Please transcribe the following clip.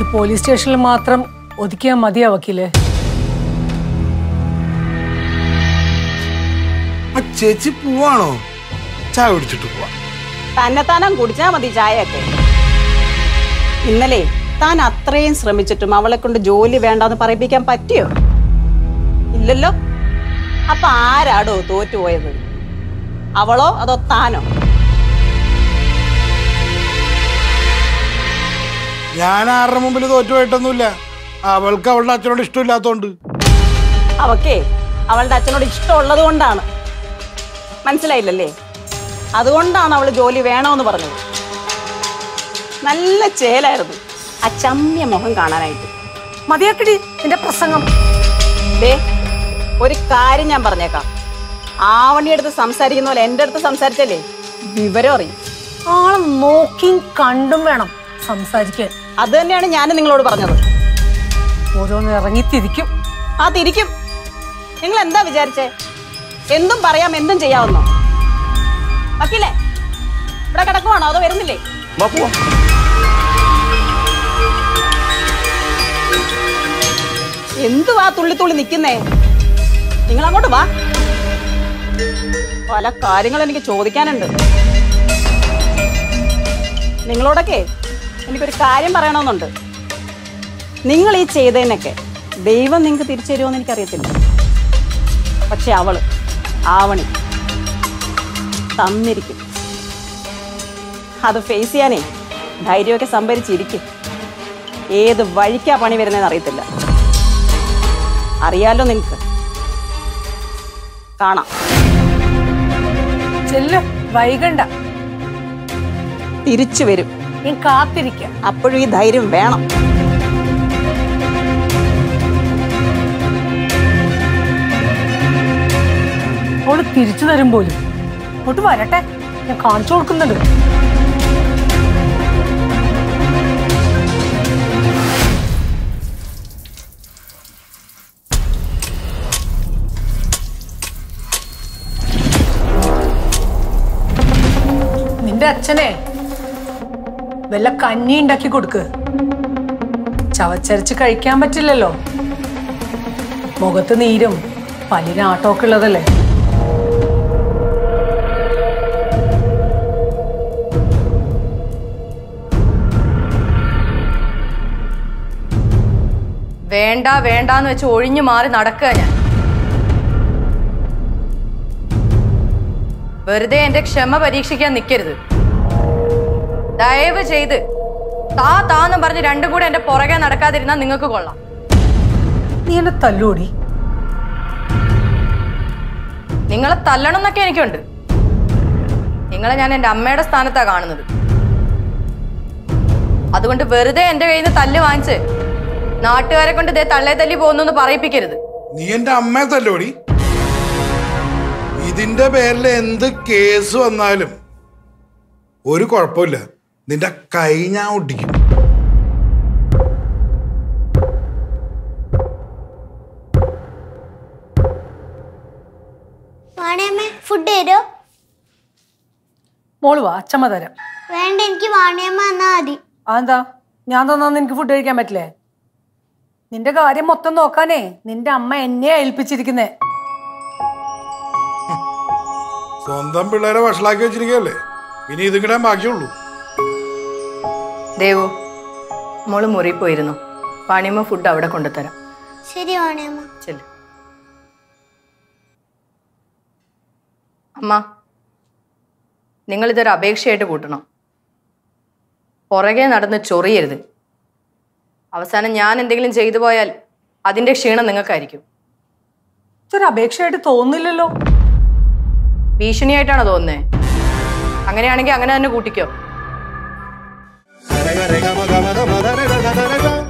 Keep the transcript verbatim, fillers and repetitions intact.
ഇത് പോലീസ് സ്റ്റേഷനിൽ മാത്രം ഒതുക്കിയാൽ മതിയാ വക്കീലേ? ചേച്ചി പോവാണോ? ചായ കുടിച്ചിട്ട് പോവാ. തന്നെത്താനം കുടിച്ചാ മതി ചായയൊക്കെ. ഇന്നലെ താൻ അത്രയും ശ്രമിച്ചിട്ടും അവളെ കൊണ്ട് ജോലി വേണ്ടെന്ന് പറയിപ്പിക്കാൻ പറ്റിയോ? ഇല്ലല്ലോ. അപ്പൊ ആരാടോ തോറ്റുപോയത്? അവളോ അതോ താനോ? ഞാൻ ആരുടെ മുമ്പിൽ തോറ്റുപോയിട്ടൊന്നുമില്ല. അവൾക്ക് അവളുടെ അച്ഛനോട് ഇഷ്ടമില്ലാത്തോണ്ട്. അവക്കേ അവളുടെ അച്ഛനോട് ഇഷ്ടമുള്ളത് കൊണ്ടാണ്. മനസ്സിലായില്ലല്ലേ? അതുകൊണ്ടാണ് അവള് ജോലി വേണമെന്ന് പറഞ്ഞത്. നല്ല ചേലായിരുന്നു ആ ചമ്മിയ മുഖം കാണാനായിട്ട്. മതിയാക്കടി നിന്റെ പ്രസംഗം. ദേ ഒരു കാര്യം ഞാൻ പറഞ്ഞേക്കാം. ആവണിയെടുത്ത് സംസാരിക്കുന്ന പോലെ എന്റെ അടുത്ത് സംസാരിച്ചല്ലേ വിവരം അറിയും. ആളെ നോക്കിയും കണ്ടും വേണം സംസാരിക്കാൻ. അത് തന്നെയാണ് ഞാൻ നിങ്ങളോട് പറഞ്ഞത്. ഓരോന്ന് ഇറങ്ങി തിരിക്കും. ആ തിരിക്കും. നിങ്ങൾ എന്താ വിചാരിച്ചേ? എന്തും പറയാം എന്തും ചെയ്യാവുന്നോ? വക്കീലേ ഇവിടെ കിടക്കുവാണോ അതോ വരുന്നില്ലേ? എന്തുവാ തുള്ളി തുള്ളി നിൽക്കുന്നേ? നിങ്ങൾ അങ്ങോട്ട് വാ. പല കാര്യങ്ങൾ എനിക്ക് ചോദിക്കാനുണ്ട്. നിങ്ങളോടൊക്കെ എനിക്കൊരു കാര്യം പറയണമെന്നുണ്ട്. നിങ്ങൾ ഈ ചെയ്തതിനൊക്കെ ദൈവം നിങ്ങൾക്ക് തിരിച്ചു തരുമോന്ന് എനിക്കറിയത്തില്ല. പക്ഷെ അവള് ആവണി തന്നിരിക്കും. അത് ഫേസ് ചെയ്യാനേ ധൈര്യമൊക്കെ സംഭരിച്ചിരിക്കും. ഏത് വഴിക്കാ പണി വരുന്നതെന്ന് അറിയത്തില്ല. അറിയാലോ നിങ്ങൾക്ക്. കാണാം. ചെല്ല്, വൈകണ്ട. തിരിച്ചു വരും. ഞാൻ കാത്തിരിക്കാം. അപ്പോഴും ഈ ധൈര്യം വേണം. അവള് തിരിച്ചു തരും പോലും. അങ്ങോട്ട് വരട്ടെ, ഞാൻ കാണിച്ചു കൊടുക്കുന്നുണ്ട്. നിന്റെ അച്ഛനെ വല്ല കഞ്ഞി ഉണ്ടാക്കി കൊടുക്ക്. ചവച്ചരച്ച് കഴിക്കാൻ പറ്റില്ലല്ലോ. മുഖത്ത് നീരും പല്ലിന് ആട്ടമൊക്കെ ഉള്ളതല്ലേ. വേണ്ട വേണ്ടാന്ന് വെച്ച് ഒഴിഞ്ഞു മാറി നടക്കുക ഞാൻ. വെറുതെ എന്റെ ക്ഷമ പരീക്ഷിക്കാൻ നിൽക്കരുത്. ദയവ് ചെയ്ത് താ താന്നും പറഞ്ഞ് രണ്ടും കൂടെ എന്റെ പുറകെ നടക്കാതിരുന്നാൽ നിങ്ങൾക്ക് കൊള്ളാം. നീ എന്നെ തല്ലൂടി. നിങ്ങളെ തല്ലണം എന്നൊക്കെ എനിക്കുണ്ട്. നിങ്ങളെ ഞാൻ എന്റെ അമ്മയുടെ സ്ഥാനത്താ കാണുന്നത്. അതുകൊണ്ട് വെറുതെ എന്റെ കയ്യിൽ നിന്ന് തല്ല് വാങ്ങിച്ച് നാട്ടുകാരെ കൊണ്ട് ഇതേ തള്ളേ തല്ലി പോകുന്നു പറയിപ്പിക്കരുത്. നീ എന്റെ അമ്മയെ തല്ലോടി. ഇതിന്റെ പേരിൽ എന്ത് കേസ് വന്നാലും ഒരു കുഴപ്പമില്ല. നിന്റെ കൈ ഞാൻ ഒട്ടിക്കും. ഫുഡ് തരോ? മോള് വാ, അച്ഛമ്മ തരാം. വേണ്ട, എനിക്ക് വാണിയമ്മ തന്നാ മതി. അതെന്താ? ഞാൻ തന്നാന്ന് എനിക്ക് ഫുഡ് കഴിക്കാൻ പറ്റില്ലേ? നിന്റെ കാര്യം മൊത്തം നോക്കാനേ നിന്റെ അമ്മ എന്നെയാ ഏൽപ്പിച്ചിരിക്കുന്നേ. സ്വന്തം പിള്ളേരെ വഷളാക്കി വെച്ചിരിക്കല്ലേ. ഇനി ഇത് കിട്ടാൻ ബാക്കിയുള്ളൂ. ദേവു, മോള് മുറി പോയിരുന്നു. വാണിയമ്മ ഫുഡ് അവിടെ കൊണ്ടുതരാം. ശരി വാണിയമ്മ. ചെല്ലു. അമ്മ, നിങ്ങളിതൊരു അപേക്ഷയായിട്ട് കൂട്ടണം. പുറകെ നടന്ന് ചൊറിയരുത്. അവസാനം ഞാൻ എന്തെങ്കിലും ചെയ്തു പോയാൽ അതിന്റെ ക്ഷീണം നിങ്ങൾക്കായിരിക്കും. ഇതൊരു അപേക്ഷയായിട്ട് തോന്നില്ലല്ലോ. ഭീഷണിയായിട്ടാണോ തോന്നുന്നേ? അങ്ങനെയാണെങ്കിൽ അങ്ങനെ തന്നെ കൂട്ടിക്കോ.